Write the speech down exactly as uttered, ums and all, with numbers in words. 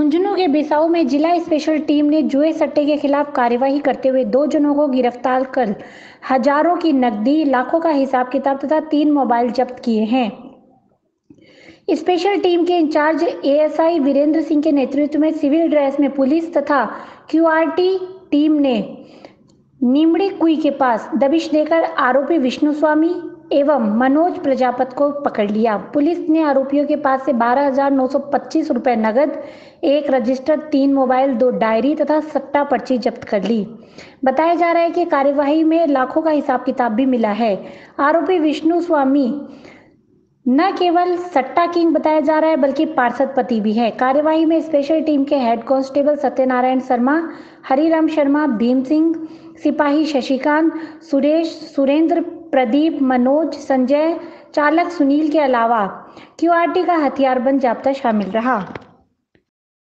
झुंझुनू के बिसाऊ में जिला स्पेशल टीम ने जुए सट्टे के खिलाफ कार्यवाही करते हुए दो जनों को गिरफ्तार कर हजारों की नकदी, लाखों का हिसाब किताब तथा तीन मोबाइल जब्त किए हैं। स्पेशल टीम के इंचार्ज एएसआई वीरेंद्र सिंह के नेतृत्व में सिविल ड्रेस में पुलिस तथा क्यूआरटी टीम ने नीमड़ी कुई के पास दबिश देकर आरोपी विष्णु स्वामी एवं मनोज प्रजापत को पकड़ लिया। पुलिस ने आरोपियों के पास से बारह हजार नौ सौ पच्चीस रुपए नगद, एक रजिस्टर, तीन मोबाइल, दो डायरी तथा सट्टा पर्ची जब्त कर ली। बताया जा रहा है कि कार्यवाही में लाखों का हिसाब किताब भी मिला है। आरोपी विष्णु स्वामी न केवल सट्टा किंग बताया जा रहा है बल्कि पार्षद पति भी है। कार्यवाही में स्पेशल टीम के हेड कांस्टेबल सत्यनारायण शर्मा, हरिराम शर्मा, भीम सिंह, सिपाही शशिकांत, सुरेश, सुरेंद्र, प्रदीप, मनोज, संजय, चालक सुनील के अलावा क्यूआरटी का हथियारबंद जाब्ता शामिल रहा।